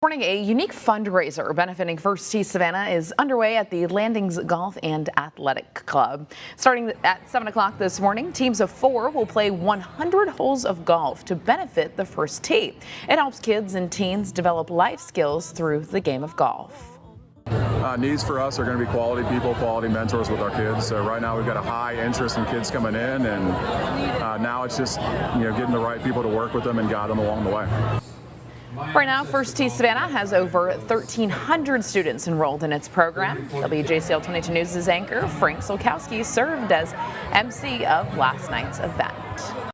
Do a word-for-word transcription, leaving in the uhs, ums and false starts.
Morning, a unique fundraiser benefiting First Tee Savannah is underway at the Landings Golf and Athletic Club. Starting at seven o'clock this morning, teams of four will play one hundred holes of golf to benefit the First Tee. It helps kids and teens develop life skills through the game of golf. Uh, needs for us are going to be quality people, quality mentors with our kids. So right now we've got a high interest in kids coming in, and uh, now it's just you know getting the right people to work with them and guide them along the way. Right now, First Tee Savannah has over thirteen hundred students enrolled in its program. W J C L twenty-two News' anchor Frank Solkowski served as M C of last night's event.